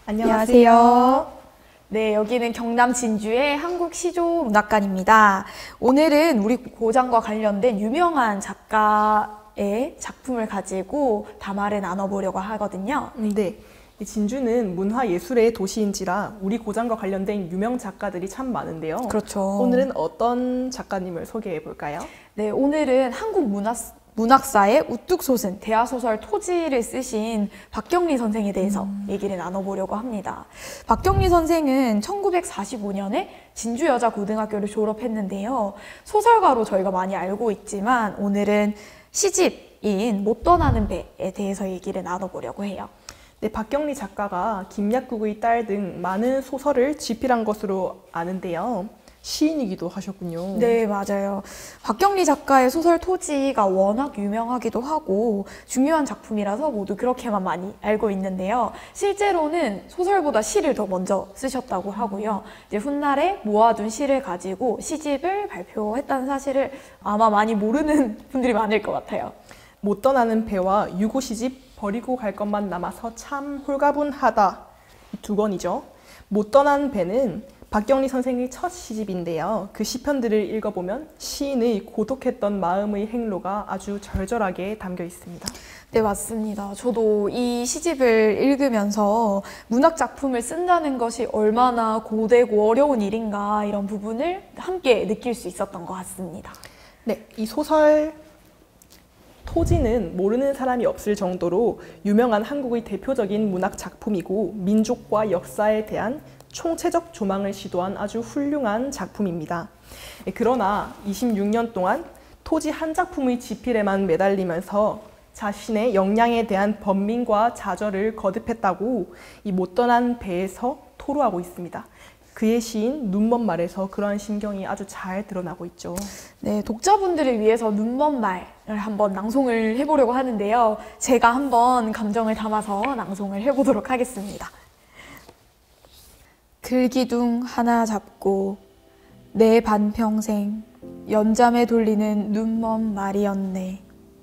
안녕하세요. 네, 여기는 경남 진주의 한국시조문학관입니다. 오늘은 우리 고장과 관련된 유명한 작가의 작품을 가지고 담화를 나눠보려고 하거든요. 네, 이 진주는 문화예술의 도시인지라 우리 고장과 관련된 유명 작가들이 참 많은데요. 그렇죠. 오늘은 어떤 작가님을 소개해 볼까요? 네, 오늘은 문학사의 우뚝 솟은 대하소설 토지를 쓰신 박경리 선생에 대해서 얘기를 나눠보려고 합니다. 박경리 선생은 1945년에 진주여자고등학교를 졸업했는데요. 소설가로 저희가 많이 알고 있지만 오늘은 시집인 못 떠나는 배에 대해서 얘기를 나눠보려고 해요. 네, 박경리 작가가 김약국의 딸 등 많은 소설을 집필한 것으로 아는데요. 시인이기도 하셨군요. 네, 맞아요. 박경리 작가의 소설 토지가 워낙 유명하기도 하고 중요한 작품이라서 모두 그렇게만 많이 알고 있는데요. 실제로는 소설보다 시를 더 먼저 쓰셨다고 하고요. 이제 훗날에 모아둔 시를 가지고 시집을 발표했다는 사실을 아마 많이 모르는 분들이 많을 것 같아요. 못 떠나는 배와 유고 시집 버리고 갈 것만 남아서 참 홀가분하다. 두 권이죠. 못 떠나는 배는 박경리 선생의 첫 시집인데요. 그 시편들을 읽어보면 시인의 고독했던 마음의 행로가 아주 절절하게 담겨 있습니다. 네, 맞습니다. 저도 이 시집을 읽으면서 문학 작품을 쓴다는 것이 얼마나 고되고 어려운 일인가 이런 부분을 함께 느낄 수 있었던 것 같습니다. 네, 이 소설 토지는 모르는 사람이 없을 정도로 유명한 한국의 대표적인 문학 작품이고 민족과 역사에 대한 총체적 조망을 시도한 아주 훌륭한 작품입니다. 그러나 26년 동안 토지 한 작품의 집필에만 매달리면서 자신의 역량에 대한 번민과 좌절을 거듭했다고 이 못 떠난 배에서 토로하고 있습니다. 그의 시인 눈먼 말에서 그러한 심경이 아주 잘 드러나고 있죠. 네, 독자분들을 위해서 눈먼 말을 한번 낭송을 해보려고 하는데요. 제가 한번 감정을 담아서 낭송을 해보도록 하겠습니다. 글기둥 하나 잡고 내 반평생 연잠에 돌리는 눈먼 말이었네.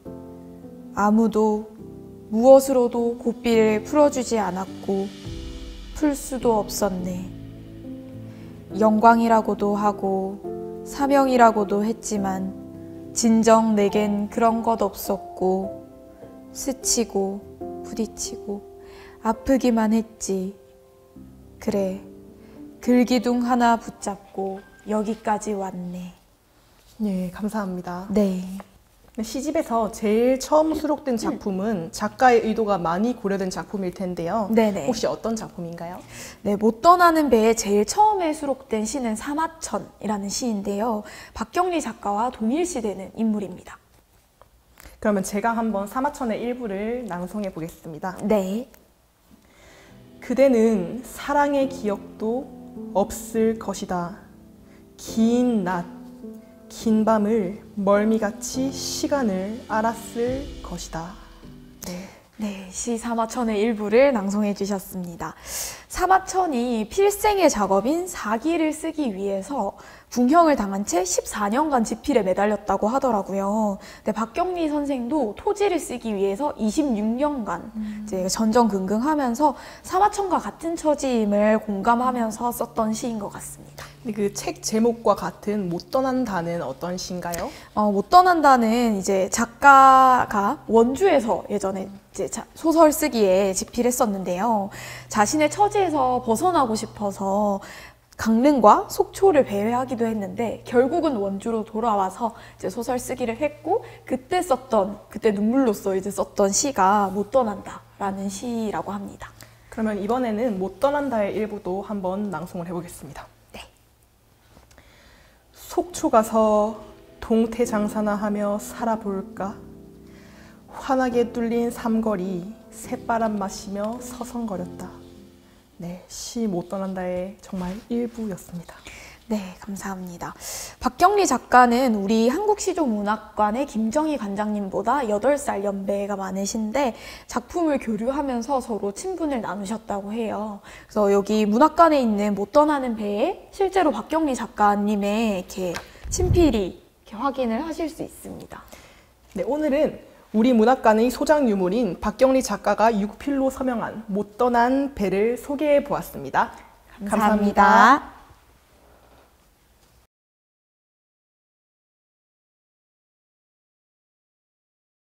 아무도 무엇으로도 고삐를 풀어주지 않았고 풀 수도 없었네. 영광이라고도 하고 사명이라고도 했지만 진정 내겐 그런 것 없었고 스치고 부딪히고 아프기만 했지. 그래, 글기둥 하나 붙잡고 여기까지 왔네. 네, 감사합니다. 네. 시집에서 제일 처음 수록된 작품은 작가의 의도가 많이 고려된 작품일 텐데요. 네네. 혹시 어떤 작품인가요? 네, 못 떠나는 배에 제일 처음에 수록된 시는 사마천이라는 시인데요. 박경리 작가와 동일시되는 인물입니다. 그러면 제가 한번 사마천의 일부를 낭송해 보겠습니다. 네. 그대는 사랑의 기억도 없을 것이다. 긴 낮, 긴 밤을 멀미같이 시간을 알았을 것이다. 네. 네, 시 사마천의 일부를 낭송해 주셨습니다. 사마천이 필생의 작업인 사기를 쓰기 위해서 궁형을 당한 채 14년간 집필에 매달렸다고 하더라고요. 근데 박경리 선생도 토지를 쓰기 위해서 26년간 이제 전전긍긍하면서 사마천과 같은 처지임을 공감하면서 썼던 시인 것 같습니다. 그 책 제목과 같은 못 떠난다는 어떤 시인가요? 못 떠난다는 이제 작가가 원주에서 예전에 이제 소설 쓰기에 집필했었는데요. 자신의 처지에서 벗어나고 싶어서 강릉과 속초를 배회하기도 했는데 결국은 원주로 돌아와서 이제 소설 쓰기를 했고 그때 눈물로써 이제 썼던 시가 못 떠난다라는 시라고 합니다. 그러면 이번에는 못 떠난다의 일부도 한번 낭송을 해보겠습니다. 네. 속초 가서 동태 장사나 하며 살아볼까? 환하게 뚫린 삼거리 새바람 마시며 서성거렸다. 네, 시 못 떠난다의 정말 일부였습니다. 네, 감사합니다. 박경리 작가는 우리 한국시조문학관의 김정희 관장님보다 8살 연배가 많으신데 작품을 교류하면서 서로 친분을 나누셨다고 해요. 그래서 여기 문학관에 있는 못 떠나는 배에 실제로 박경리 작가님의 이렇게 친필이 이렇게 확인을 하실 수 있습니다. 네, 오늘은 우리 문학관의 소장 유물인 박경리 작가가 육필로 서명한 못 떠난 배를 소개해 보았습니다. 감사합니다.